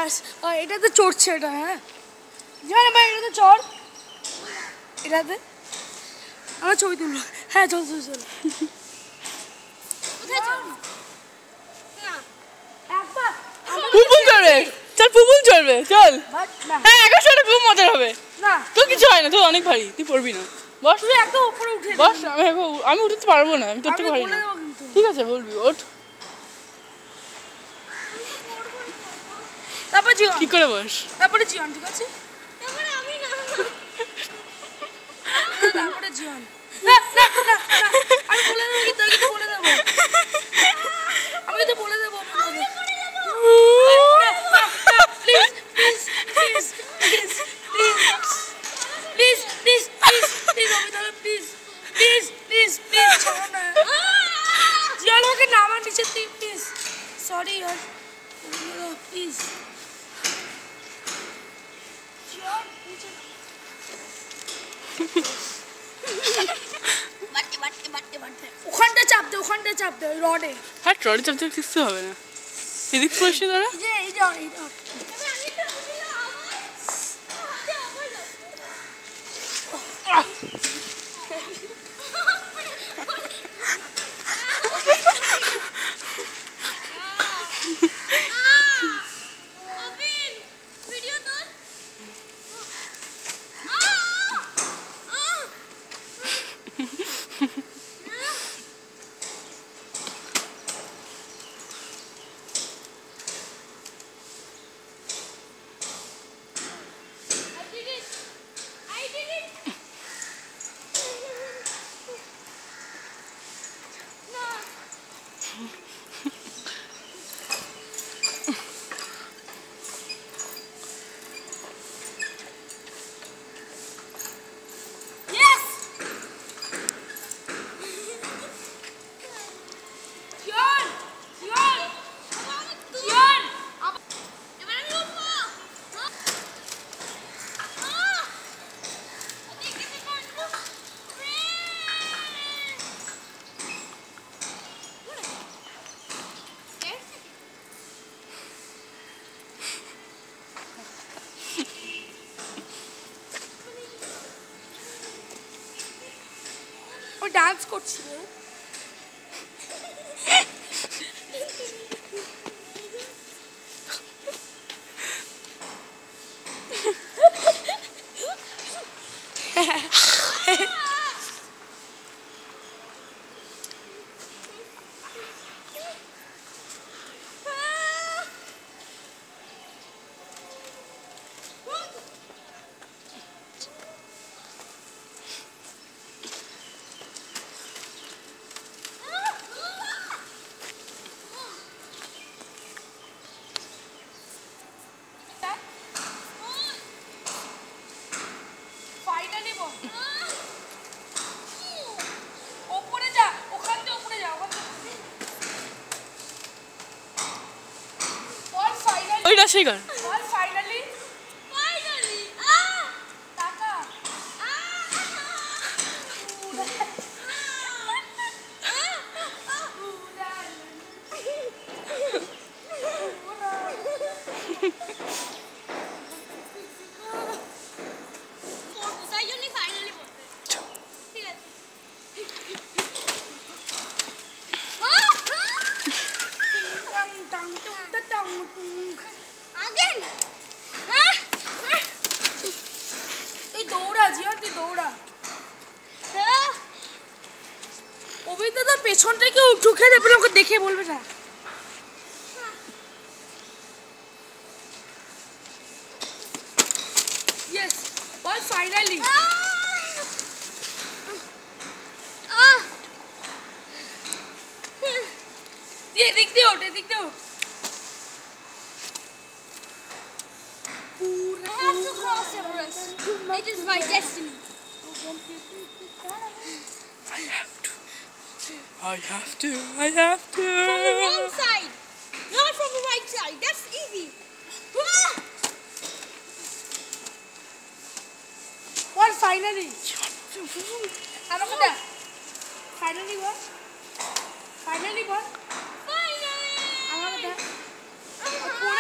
বাস এটাতে চড়ছে এটা হ্যাঁ জীবন ভাই এটাতে চড় এটাতে আমার ছবি তুললো হ্যাঁ চল চল চল পুপুল চড়বে চল পুপুল চড়বে চল হ্যাঁ আকাশটা খুব মজার হবে না তোর কিছু হয় না তুই অনেক ভারী তুই পড়বি না বস তুই একদম উপরে উঠে বস আমি উঠতে পারবো না আমি তোর থেকে ভারী না ঠিক আছে বলবি ওঠ তারপর জীবন কি করে বস তারপরে জীবন ঠিক আছে তারপরে আমি না তারপরে জীবন না না না আমি বলে দেবো কি তোকে বলে দেবো আমি তো বলে দেবো please please please please please please please please আমি তাহলে প্লিজ প্লিজ প্লিজ প্লিজ ছাড়ো না জীবন আমাকে নামার নিচে তুই প্লিজ সরি ইয়ার প্লিজ ওখানটা চাপ দে রডে হ্যাঁ রডে চাপতে কিছু হবে না এদিক পয়সা দাঁড়া ডান্স করছিল ওইটা শিকার পেছনটা কেউ ঢুকে যাবে ওকে দেখে বলবে না ইয়েস বল ফাইনালি এদিক দিয়ে ওঠ এদিক দিয়ে ওঠ I have to cross Everest. It is my destiny. I have to. From the wrong side, not from the right side. That's easy. What finally? Finally what? Finally what? Finally.